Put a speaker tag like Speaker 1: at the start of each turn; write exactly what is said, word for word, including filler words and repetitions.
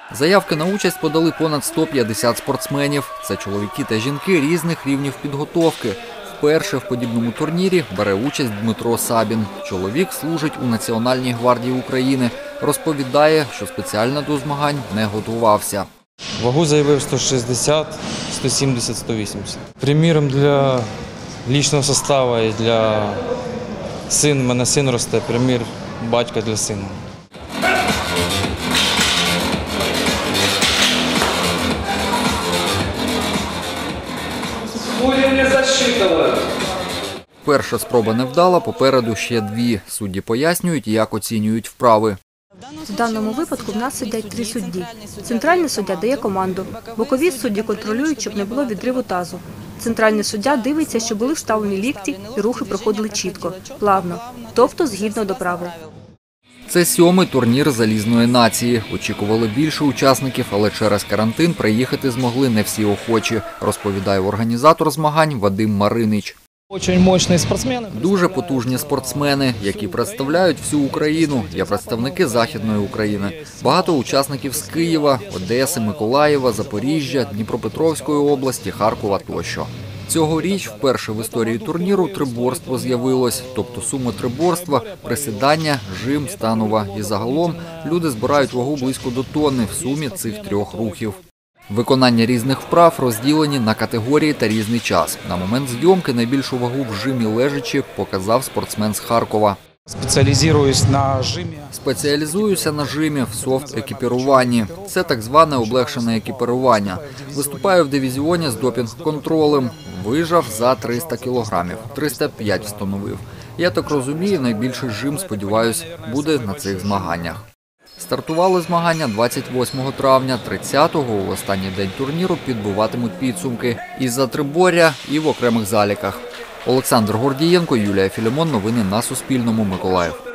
Speaker 1: Заявки на участь подали понад сто п'ятдесят спортсменів. Це чоловіки та жінки різних рівнів підготовки. Вперше в подібному турнірі бере участь Дмитро Сабін. Чоловік служить у Національній гвардії України. Розповідає, що спеціально до змагань не готувався.
Speaker 2: Вагу заявив сто шістдесят, сто сімдесят, сто вісімдесят. Приміром для лічного составу і для сина, мене син росте, примір батька для сина.
Speaker 3: Будем не засчитувати.
Speaker 1: Перша спроба невдала, попереду ще дві. Судді пояснюють, як оцінюють вправи.
Speaker 4: В даному випадку в нас сидять три судді. Центральний суддя дає команду. Бокові судді контролюють, щоб не було відриву тазу. Центральний суддя дивиться, щоб були вставлені лікті і рухи проходили чітко, плавно, тобто згідно до правил.
Speaker 1: Це сьомий турнір залізної нації. Очікували більше учасників, але через карантин приїхати змогли не всі охочі, розповідає організатор змагань Вадим Маринич. Дуже потужні спортсмени, які представляють всю Україну. Є представники Західної України. Багато учасників з Києва, Одеси, Миколаєва, Запоріжжя, Дніпропетровської області, Харкова тощо. Цьогоріч вперше в історії турніру триборство з'явилось, тобто сума триборства, присідання, жим, станова. І загалом люди збирають вагу близько до тонни в сумі цих трьох рухів. Виконання різних вправ розділені на категорії та різний час. На момент зйомки найбільшу вагу в жимі лежачи показав спортсмен з Харкова.
Speaker 5: Спеціалізуюсь на жимі.
Speaker 1: Спеціалізуюся на жимі в софт-екіпіруванні. Це так зване облегшене екіпірування. Виступаю в дивізіоні з допінг-контролем. Вижав за триста кілограмів. триста п'ять встановив. Я так розумію, найбільший жим, сподіваюсь, буде на цих змаганнях. Стартували змагання двадцять восьмого травня, тридцятого у останній день турніру підбиватимуть підсумки і за триборя, і в окремих заліках. Олександр Гордієнко, Юлія Філімон. Новини на Суспільному. Миколаїв.